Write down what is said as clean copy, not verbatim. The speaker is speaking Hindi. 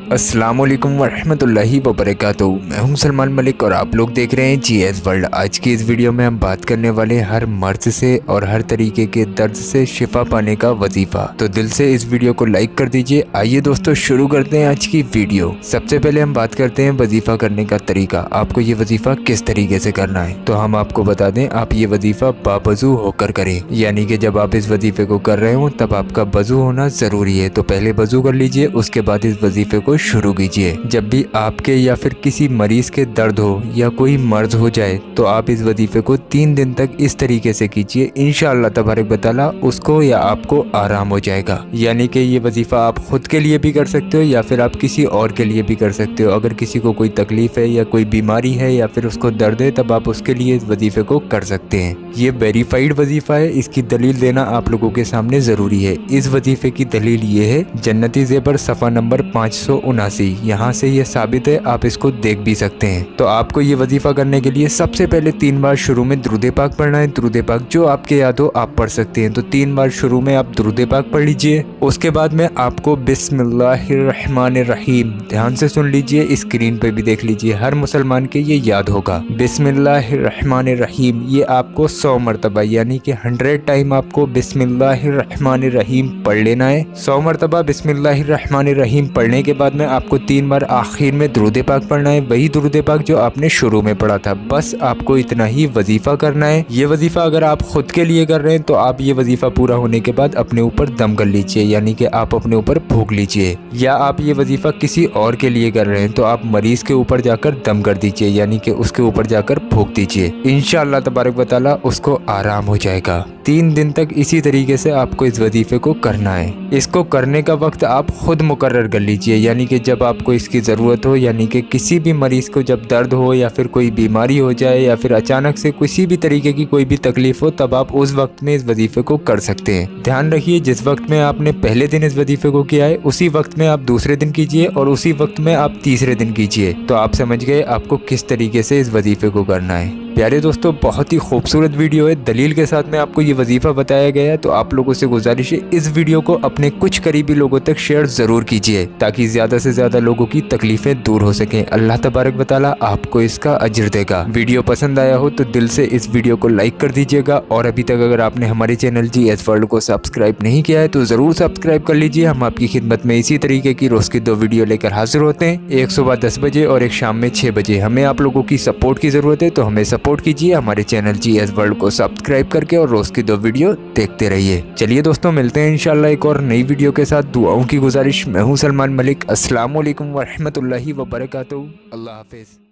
अस्सलामुअलैकुम वरहमतुल्लाहि वबरकातुहू। मैं हूं सलमान मलिक और आप लोग देख रहे हैं जीएस वर्ल्ड। आज की इस वीडियो में हम बात करने वाले हैं हर मर्ज से और हर तरीके के दर्द से शिफा पाने का वजीफा। तो दिल से इस वीडियो को लाइक कर दीजिए। आइए दोस्तों शुरू करते हैं आज की वीडियो। सबसे पहले हम बात करते हैं वजीफा करने का तरीका। आपको ये वजीफा किस तरीके से करना है, तो हम आपको बता दें, आप ये वजीफा बावजू होकर करें। यानी कि जब आप इस वजीफे को कर रहे हो तब आपका वजू होना जरूरी है। तो पहले वजू कर लीजिए, उसके बाद इस वजीफे को शुरू कीजिए। जब भी आपके या फिर किसी मरीज के दर्द हो या कोई मर्ज हो जाए तो आप इस वजीफे को 3 दिन तक इस तरीके से कीजिए। इंशाअल्लाह तबारक बताला उसको या आपको आराम हो जाएगा। यानी कि ये वजीफा आप खुद के लिए भी कर सकते हो या फिर आप किसी और के लिए भी कर सकते हो। अगर किसी को कोई तकलीफ है या कोई बीमारी है या फिर उसको दर्द है तब आप उसके लिए इस वजीफे को कर सकते हैं। ये वेरीफाइड वजीफा है, इसकी दलील देना आप लोगों के सामने जरूरी है। इस वजीफे की दलील ये है, जन्नती ज़ेबर सफ़ा नंबर 579। यहाँ से ये साबित है, आप इसको देख भी सकते हैं। तो आपको ये वजीफा करने के लिए सबसे पहले 3 बार शुरू में दुरूद पाक पढ़ना है। दुरूद पाक जो आपके याद हो आप पढ़ सकते हैं। तो 3 बार शुरू में आप दुरूद पाक पढ़ लीजिए। उसके बाद में आपको बिस्मिल्लाहिर्रहमानिर्रहीम, ध्यान से सुन लीजिए, स्क्रीन पे भी देख लीजिए, हर मुसलमान के ये याद होगा। बिस्मिल्लाहिर्रहमानिर्रहीम ये आपको 100 मरतबा यानी कि 100 टाइम आपको बिस्मिल्लाहिर्रहमानिर्रहीम पढ़ लेना है। 100 मरतबा बिस्मिल्लाहिर्रहमानिर्रहीम पढ़ने के बाद में आपको 3 बार आखिर में दुरूद पाक पढ़ना है, वही दुरूद पाक जो आपने शुरू में पढ़ा था। बस आपको इतना ही वजीफा करना है। ये वजीफा अगर आप खुद के लिए कर रहे हैं तो आप ये वजीफा पूरा होने के बाद अपने ऊपर दम कर लीजिए, यानी कि आप अपने ऊपर फूंक लीजिए। या आप ये वजीफा किसी और के लिए कर रहे हैं तो आप मरीज के ऊपर जाकर दम कर दीजिए, यानी कि उसके ऊपर जाकर फूंक दीजिए। इंशाअल्लाह तबारक व तआला उसको आराम हो जाएगा। 3 दिन तक इसी तरीके से आपको इस वजीफे को करना है। इसको करने का वक्त आप खुद मुकर्रर कर लीजिए, यानी कि जब आपको इसकी ज़रूरत हो, यानी कि किसी भी मरीज़ को जब दर्द हो या फिर कोई बीमारी हो जाए या फिर अचानक से किसी भी तरीके की कोई भी तकलीफ हो, तब आप उस वक्त में इस वजीफे को कर सकते हैं। ध्यान रखिए, जिस वक्त में आपने पहले दिन इस वजीफे को किया है उसी वक्त में आप दूसरे दिन कीजिए और उसी वक्त में आप तीसरे दिन कीजिए। तो आप समझ गए आपको किस तरीके से इस वजीफे को करना है। प्यारे दोस्तों, बहुत ही खूबसूरत वीडियो है, दलील के साथ में आपको ये वजीफा बताया गया है। तो आप लोगों से गुजारिश है, इस वीडियो को अपने कुछ करीबी लोगों तक शेयर ज़रूर कीजिए ताकि ज़्यादा से ज़्यादा लोगों की तकलीफ़ें दूर हो सकें। अल्लाह तबारक व तआला आपको इसका अजर देगा। वीडियो पसंद आया हो तो दिल से इस वीडियो को लाइक कर दीजिएगा। और अभी तक अगर आपने हमारे चैनल जीएस वर्ल्ड को सब्सक्राइब नहीं किया है तो ज़रूर सब्सक्राइब कर लीजिए। हम आपकी खिदमत में इसी तरीके की रोज़ की 2 वीडियो लेकर हाजिर होते हैं, एक सुबह 10 बजे और एक शाम में 6 बजे। हमें आप लोगों की सपोर्ट की ज़रूरत है, तो हमें सपोर्ट कीजिए हमारे चैनल जीएस वर्ल्ड को सब्सक्राइब करके और रोज़ की 2 वीडियो देखते रहिए। चलिए दोस्तों, मिलते हैं इंशाल्लाह एक और नई वीडियो के साथ। दुआओं की गुजारिश। मैं हूं सलमान मलिक। अस्सलाम वालेकुम वरहमतुल्लाहि वबरकातुहू। अल्लाह हाफिज़।